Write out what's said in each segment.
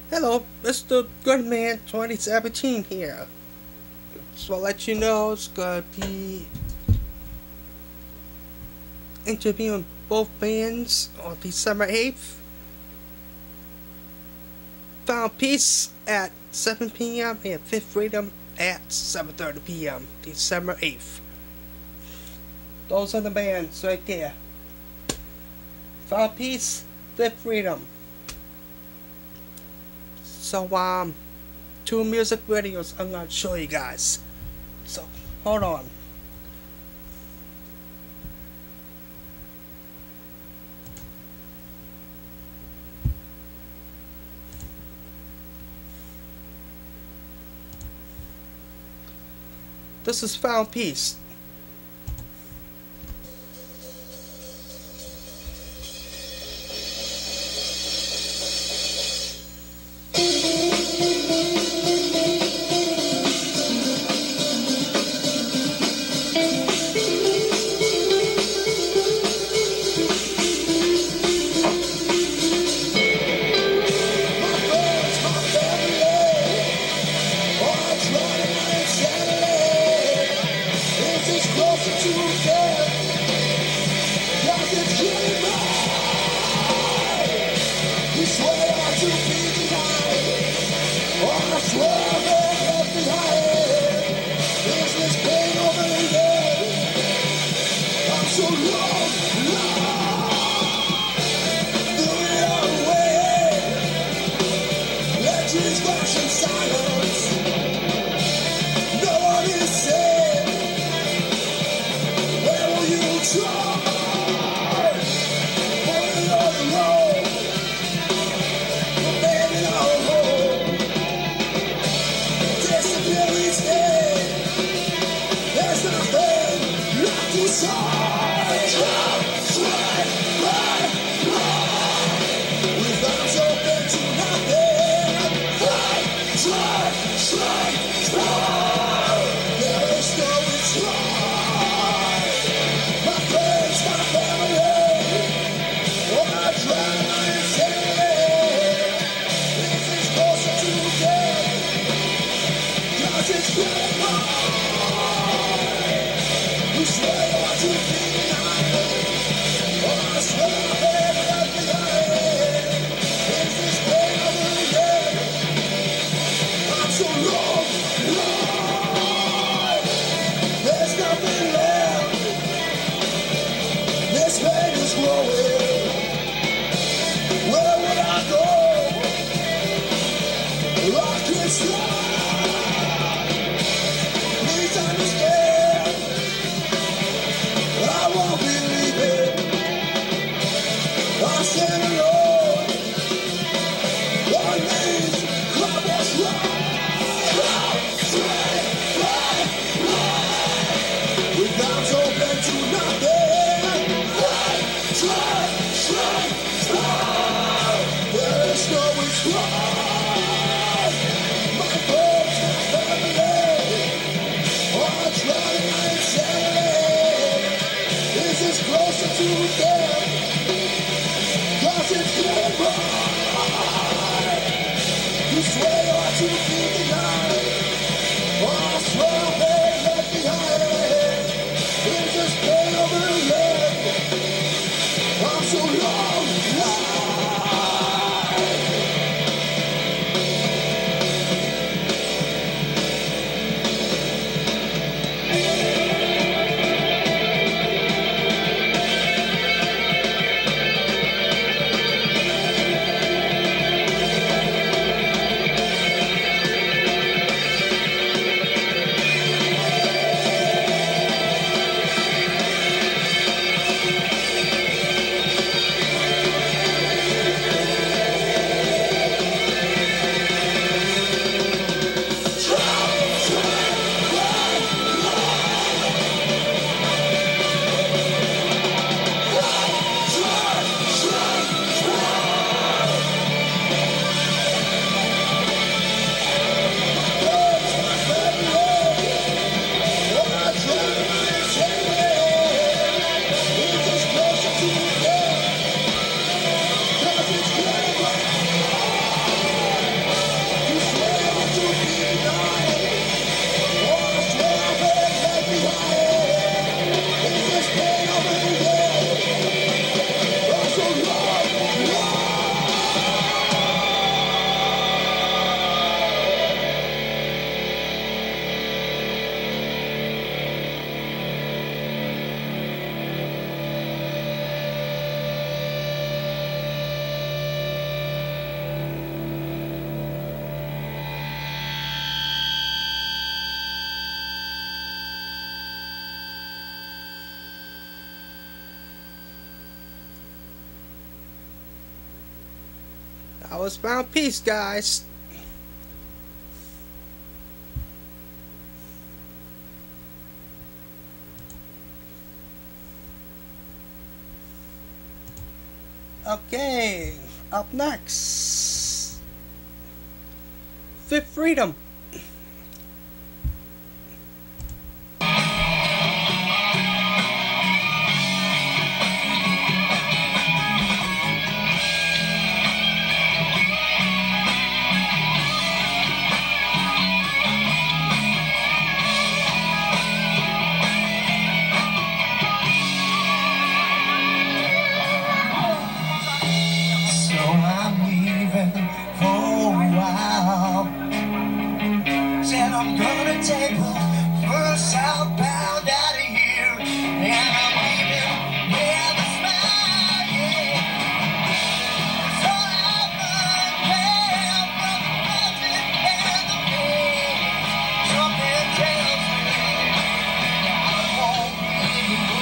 Hello, Mr. Goodman 2017 here. So I'll let you know it's gonna be interviewing both bands on December 8th. Found Peace at 7 p.m. and Fifth Freedom at 7:30 p.m. December 8th. Those are the bands right there. Found Peace, Fifth Freedom. So, two music videos I'm gonna show you guys. So, hold on. This is Found Peace. I was found peace, guys. Okay, up next, Fifth Freedom. I'm gonna take the first southbound out of here, and I'm leaving with a smile, yeah. So I've run from the present and the past. Something tells me I won't be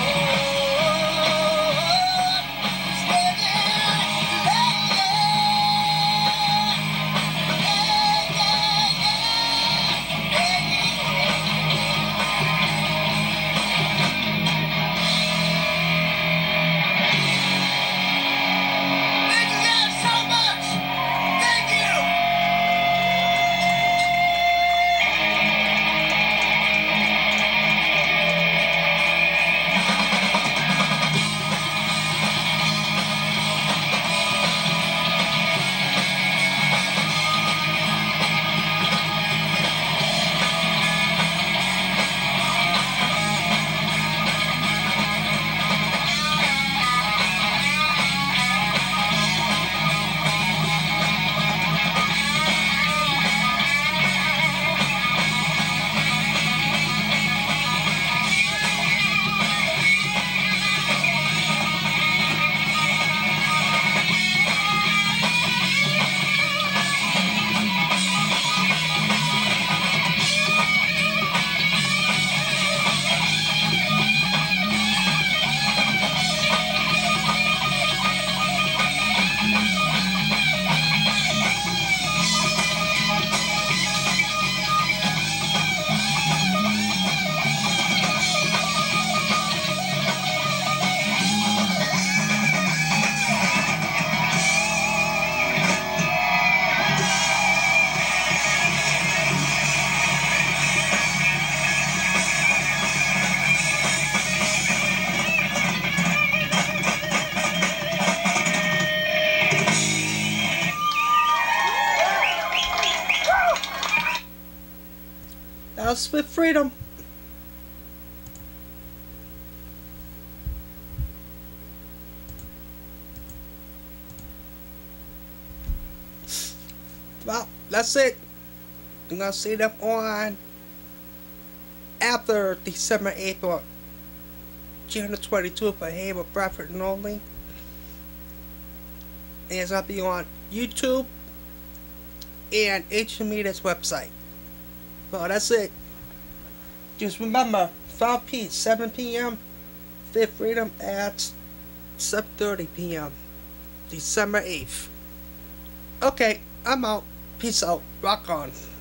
That was Fifth Freedom. Well, that's it. You're gonna see them on after December 8th or January 22th for Haver, Bradford, and only. And it's gonna be on YouTube and H Media's website. Well, that's it. Just remember, Found Peace, 7 p.m. Fifth Freedom at 7:30 p.m. December 8th. Okay, I'm out. Peace out. Rock on.